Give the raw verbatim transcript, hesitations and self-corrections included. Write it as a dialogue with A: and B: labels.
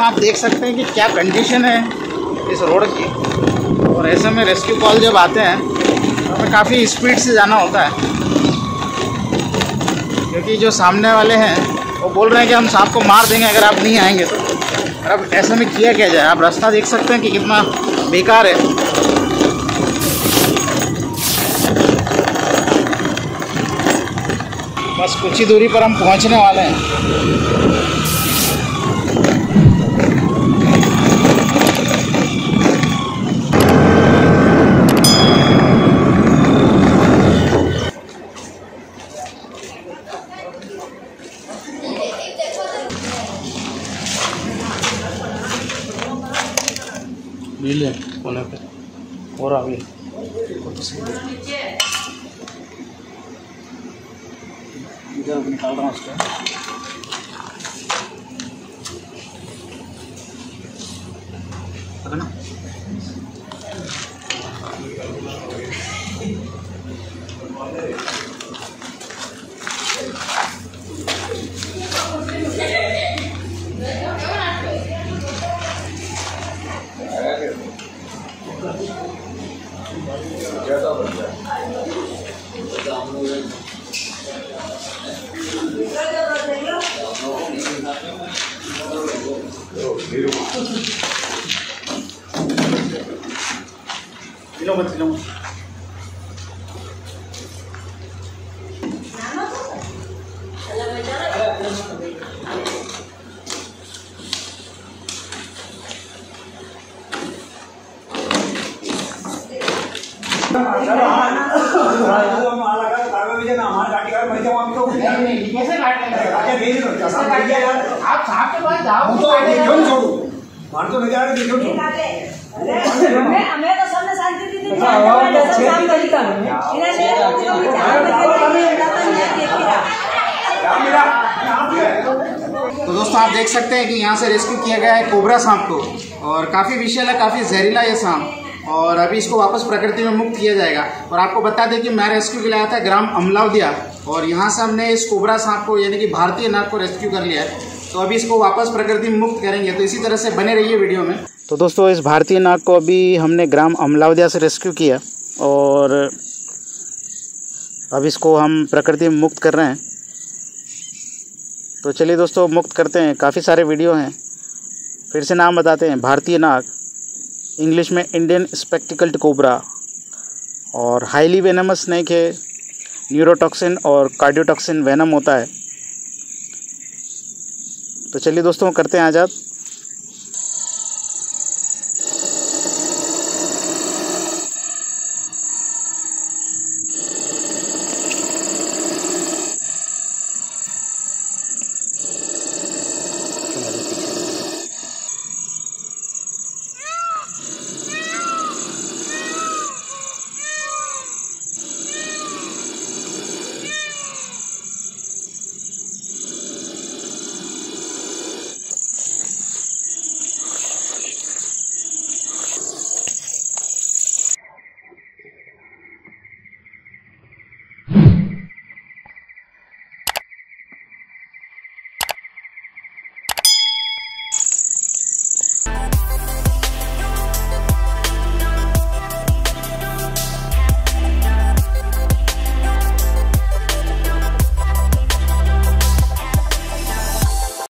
A: आप देख सकते हैं कि क्या कंडीशन है इस रोड की। और ऐसे में रेस्क्यू कॉल जब आते हैं तो हमें काफ़ी स्पीड से जाना होता है, क्योंकि जो सामने वाले हैं वो बोल रहे हैं कि हम सांप को मार देंगे अगर आप नहीं आएंगे तो। अब ऐसे में किया क्या जाए? आप रास्ता देख सकते हैं कि कितना बेकार है। बस कुछ ही दूरी पर हम पहुंचने वाले हैं। ले कोने पे और आगे इधर निकाल रहा हूँ उसको। ना किलो मत किलो मत कैसे काट लेंगे? आप साहब के पास जाओ तो मार तो नहीं जा रहे। देखो हमें हमें तो सबने शांति दी थी। तो दोस्तों आप देख सकते हैं कि यहाँ से रेस्क्यू किया गया है कोबरा सांप को, और काफ़ी विषैला है, काफ़ी जहरीला ये सांप, और अभी इसको वापस प्रकृति में मुक्त किया जाएगा। और आपको बता दें कि मैं रेस्क्यू के लिए आया था ग्राम अमलावदिया, और यहाँ से हमने इस कोबरा सांप को यानी कि भारतीय नाग को रेस्क्यू कर लिया है। तो अभी इसको वापस प्रकृति में मुक्त करेंगे, तो इसी तरह से बने रहिए वीडियो में। तो दोस्तों इस भारतीय नाग को अभी हमने ग्राम अमलावदिया से रेस्क्यू किया, और अब इसको हम प्रकृति में मुक्त कर रहे हैं। तो चलिए दोस्तों मुक्त करते हैं। काफ़ी सारे वीडियो हैं, फिर से नाम बताते हैं। भारतीय नाग, इंग्लिश में इंडियन स्पेक्टिकल्ड कोबरा, और हाईली वेनमस स्नेक है। न्यूरोटॉक्सिन और कार्डियोटॉक्सिन वेनम होता है। तो चलिए दोस्तों करते हैं आज़ाद।